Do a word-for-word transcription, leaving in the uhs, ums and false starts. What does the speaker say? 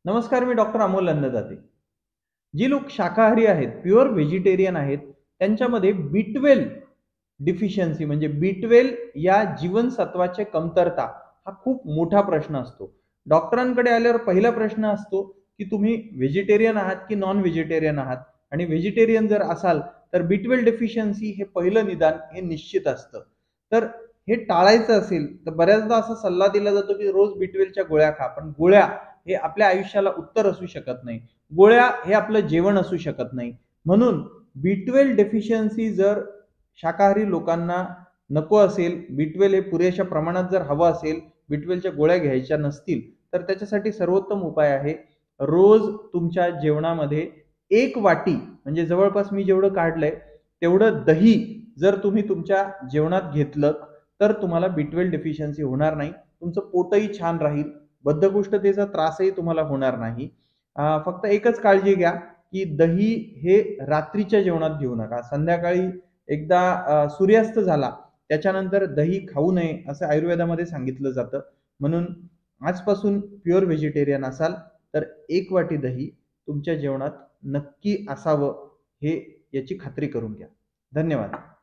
नमस्कार, मी डॉक्टर अमोल अन्नदाते. जी लोक शाकाहारी आहेत, प्युअर व्हेजिटेरियन आहेत, त्यांच्यामध्ये बी ट्वेल्व डिफिशियन्सी म्हणजे बी ट्वेल्व या जीवनसत्वाची कमतरता हा खूप मोठा प्रश्न असतो. डॉक्टरांकडे आल्यावर पहिला प्रश्न असतो की तुम्ही व्हेजिटेरियन आहात की नॉन व्हेजिटेरियन आहात, आणि व्हेजिटेरियन जर असाल तर बी ट्वेल्व डेफिशियन्सी हे पहिलं निदान हे निश्चित असतं. तर हे टाळायचं असेल तर बऱ्याचदा असा सल्ला दिला जातो की रोज बी ट्वेल्वच्या गोळ्या खा, पण गोळ्या हे आपल्या आयुष्याला उत्तर असू शकत नाही. गोळ्या हे आपलं जेवण असू शकत नाही. म्हणून बी ट्वेल्व डेफिशियन्सी जर शाकाहारी लोकांना नको असेल, बी ट्वेल्व हे पुरेशा प्रमाणात जर हवं असेल, बी ट्वेल्वच्या गोळ्या घ्यायच्या नसतील, तर त्याच्यासाठी सर्वोत्तम उपाय आहे रोज तुमच्या जेवणामध्ये एक वाटी म्हणजे जवळपास मी जेवढं काढलंय तेवढं दही जर तुम्ही तुमच्या जेवणात घेतलं तर तुम्हाला बी ट्वेल्व डेफिशियन्सी होणार नाही. तुमचं पोटही छान राहील, बद्धकोष्ठतेचा त्रासही तुम्हाला होणार नाही. अं, फक्त एकच काळजी घ्या की दही हे रात्रीच्या जेवणात घेऊ नका. संध्याकाळी एकदा अं, सूर्यास्त झाला त्याच्यानंतर दही खाऊ नये असं आयुर्वेदामध्ये सांगितलं जातं. म्हणून आजपासून प्युअर व्हेजिटेरियन असाल तर एक वाटी दही तुमच्या जेवणात नक्की असावं, हे याची खात्री करून घ्या. धन्यवाद.